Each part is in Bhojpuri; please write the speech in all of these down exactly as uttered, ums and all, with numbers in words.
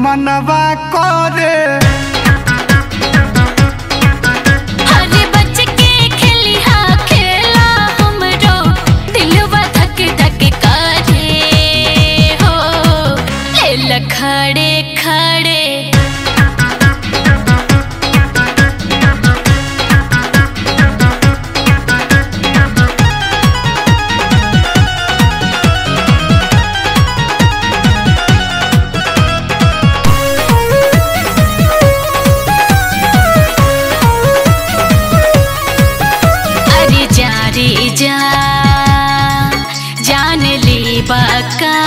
मनवा करे हरे बच के खेलिहा खेला हमरो दिलवा धक धक करे हो ले खड़े खड़े जा जान ले बका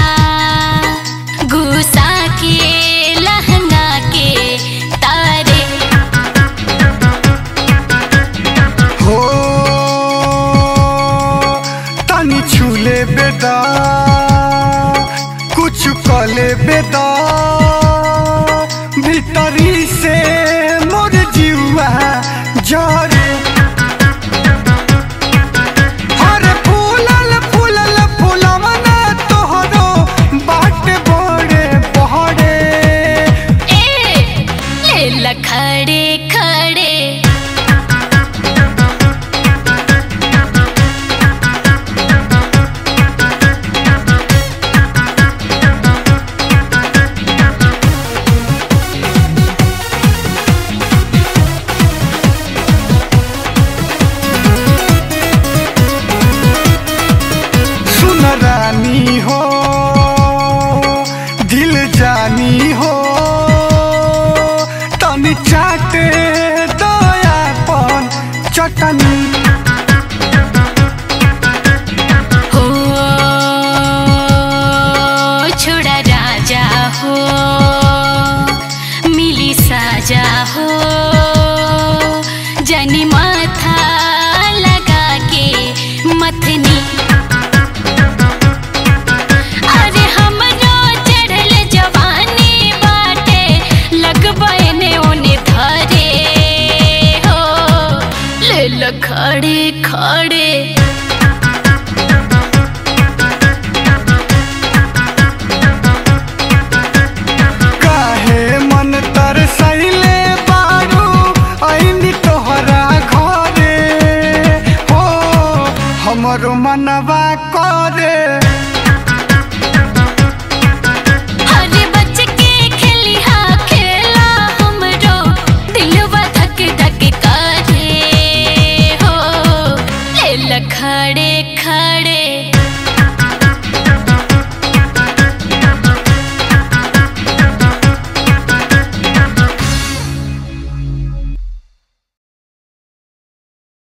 गुस्सा के लहंगा के तारे हो तनी छूले बेटा कुछ कले बेटा भीतरी से मोर जीवा जरे खड़े खड़े सुन रानी हो दिल जानी हो चाटे दयापन चटनी हो छोड़ा राजा हो मिली साजा हो जनी माथा लगा के मथनी अरे हमरो चढ़ल जवानी बाटे लगबने ओने धरे हो ले खड़े खड़े काहे मन तरसैले बारू आईनी तोहरा घरे हो हमरो मनवा करे।